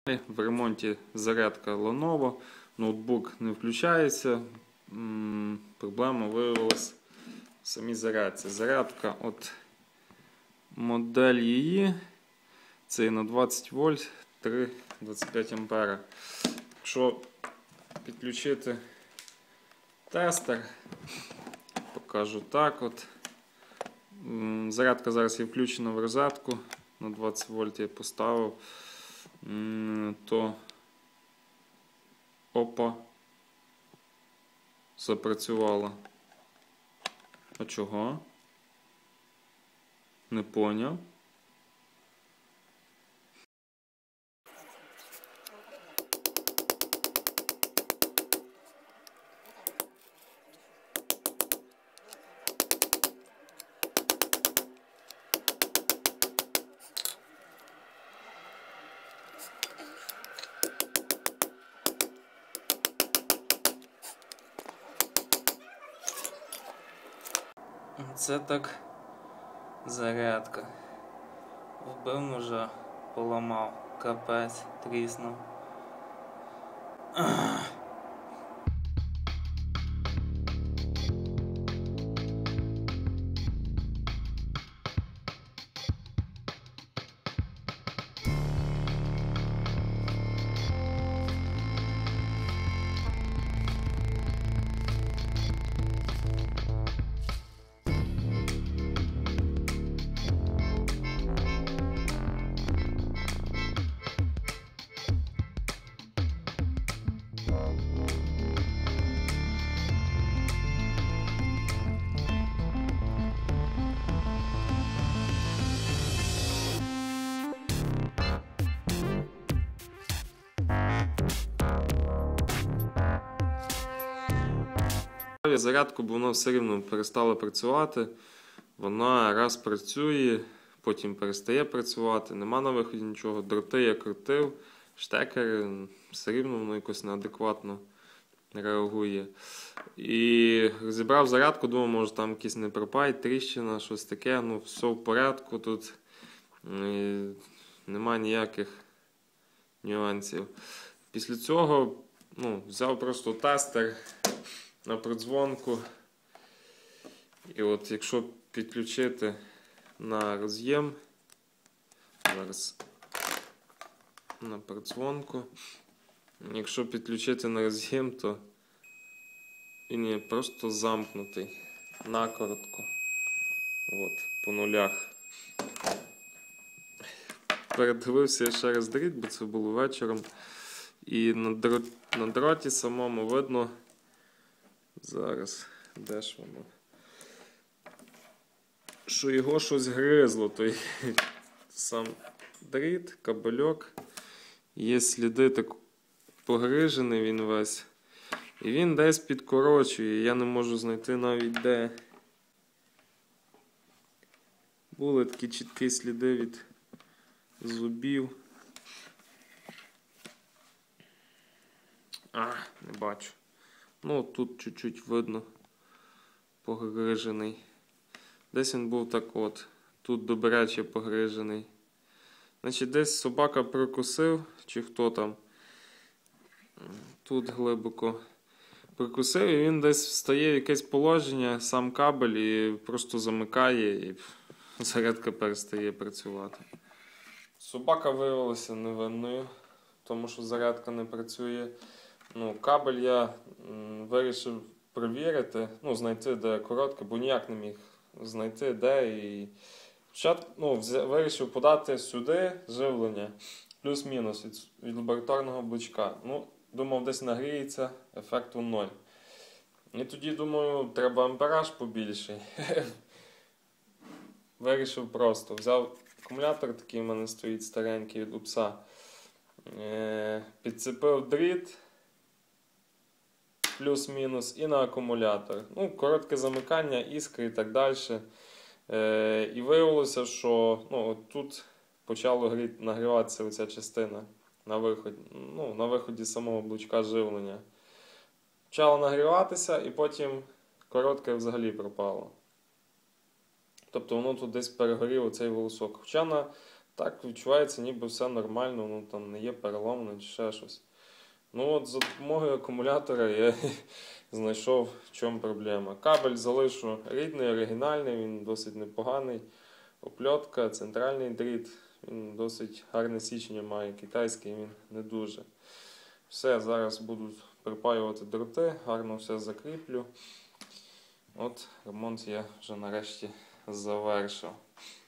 В ремонті зарядка Lenovo, ноутбук не включається. Проблема виявилась в самій зарядці. Зарядка, от модель її, це на 20 вольт, 3,25 ампера. Якщо підключити тестер, покажу так от. Зарядка зараз є включена в розетку, на 20 вольт я поставив. То опа, запрацювала. А чого? Не поняв. Це так зарядка. Вбив ножа, поламав, капець, тріснув. Зарядку, бо вона все рівно перестала працювати. Вона раз працює, потім перестає працювати, нема на виході нічого. Дроти я крутив, штекери, все рівно воно якось неадекватно реагує. І розібрав зарядку, думав, може там якийсь непропай, тріщина, щось таке. Ну, все в порядку, тут нема ніяких нюансів. Після цього взяв просто тестер на продзвонку. І от якщо підключити на роз'єм, зараз на продзвонку, якщо підключити на роз'єм, то він є просто замкнутий накоротко. От, по нулях. Передивився я ще раз дріт, бо це було вечором. І на дроті самому видно, зараз, де ж воно? Що його щось гризло, той сам дріт, кабельок. Є сліди, так погрижений він весь. І він десь підкорочує, я не можу знайти навіть де. Були такі чіткі сліди від зубів. Не бачу. Ну, тут чуть-чуть видно погрижений. Десь він був так от. Тут добряче погрижений. Значить, десь собака прикусив, чи хто там. Тут глибоко прикусив, і він десь встає в якесь положення, сам кабель, і просто замикає, і зарядка перестає працювати. Собака виявилася невинною, тому що зарядка не працює. Кабель я вирішив перевірити, знайти де коротке, бо ніяк не міг знайти де. І вирішив подати сюди живлення, плюс-мінус від лабораторного блочка. Думав, десь нагріється, ефекту 0. І тоді, думаю, треба ампераж побільший. Вирішив просто. Взяв акумулятор, такий в мене стоїть старенький від УПСа. Підцепив дріт, плюс-мінус, і на акумулятор. Коротке замикання, іскри і так далі. І виявилося, що тут почало нагріватися оця частина на виході самого блочка живлення. Почало нагріватися, і потім коротке взагалі пропало. Тобто воно тут десь перегоріло цей волосок. Хоча на Так відчувається, ніби все нормально, ну там не є переломано чи ще щось. Ну от за допомогою акумулятора я знайшов, в чому проблема. Кабель залишу рідний, оригінальний, він досить непоганий. Опльотка, центральний дріт, він досить гарне січення має, китайський він не дуже. Все, зараз буду припаювати дроти, гарно все закріплю. От ремонт я вже нарешті завершив.